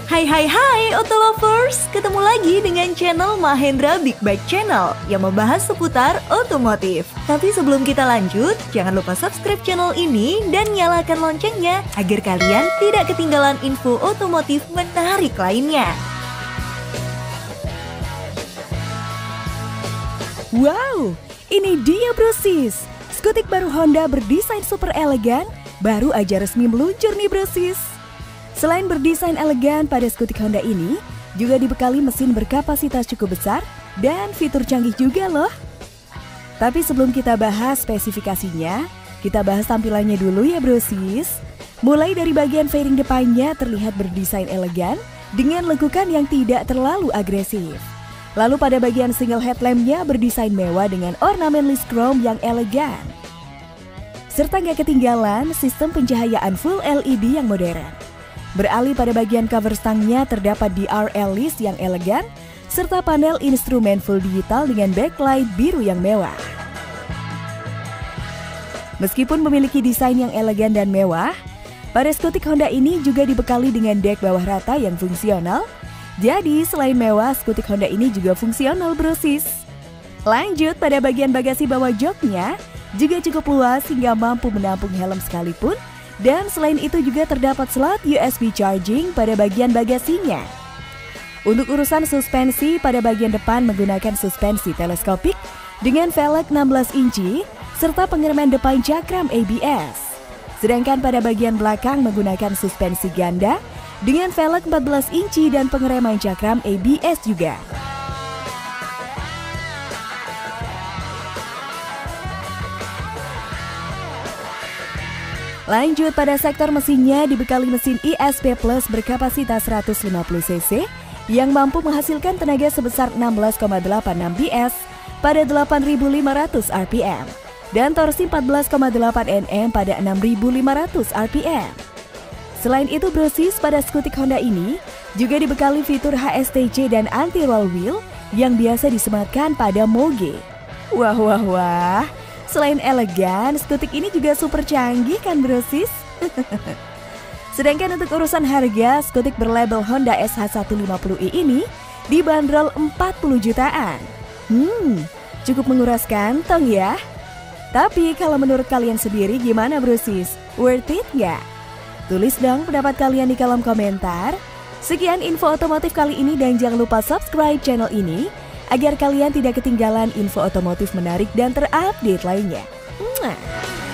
Hai Auto Lovers, ketemu lagi dengan channel Mahendra Big Bike Channel yang membahas seputar otomotif. Tapi sebelum kita lanjut, jangan lupa subscribe channel ini dan nyalakan loncengnya agar kalian tidak ketinggalan info otomotif menarik lainnya. Wow, ini dia brosis. Skutik baru Honda berdesain super elegan, baru aja resmi meluncur nih brosis. Selain berdesain elegan, pada skutik Honda ini juga dibekali mesin berkapasitas cukup besar dan fitur canggih juga loh. Tapi sebelum kita bahas spesifikasinya, kita bahas tampilannya dulu ya brosis. Mulai dari bagian fairing depannya terlihat berdesain elegan dengan lekukan yang tidak terlalu agresif. Lalu pada bagian single headlampnya berdesain mewah dengan ornamen list chrome yang elegan. Serta gak ketinggalan sistem pencahayaan full LED yang modern. Beralih pada bagian cover stangnya terdapat DRL list yang elegan, serta panel instrumen full digital dengan backlight biru yang mewah. Meskipun memiliki desain yang elegan dan mewah, pada skutik Honda ini juga dibekali dengan dek bawah rata yang fungsional. Jadi selain mewah, skutik Honda ini juga fungsional brosis. Lanjut pada bagian bagasi bawah joknya, juga cukup luas hingga mampu menampung helm sekalipun. Dan selain itu juga terdapat slot USB charging pada bagian bagasinya. Untuk urusan suspensi, pada bagian depan menggunakan suspensi teleskopik dengan velg 16 inci serta pengereman depan cakram ABS. Sedangkan pada bagian belakang menggunakan suspensi ganda dengan velg 14 inci dan pengereman cakram ABS juga. Lanjut pada sektor mesinnya dibekali mesin ISP Plus berkapasitas 150 cc yang mampu menghasilkan tenaga sebesar 16,86 PS pada 8.500 rpm dan torsi 14,8 Nm pada 6.500 rpm. Selain itu brosis, pada skutik Honda ini juga dibekali fitur HSTC dan anti-roll wheel yang biasa disematkan pada Moge. Wah. Selain elegan, skutik ini juga super canggih kan brosis? Sedangkan untuk urusan harga, skutik berlabel Honda SH150i ini dibanderol 40 jutaan. Cukup menguras kantong ya. Tapi kalau menurut kalian sendiri gimana brosis? Worth it nggak? Tulis dong pendapat kalian di kolom komentar. Sekian info otomotif kali ini dan jangan lupa subscribe channel ini agar kalian tidak ketinggalan info otomotif menarik dan terupdate lainnya.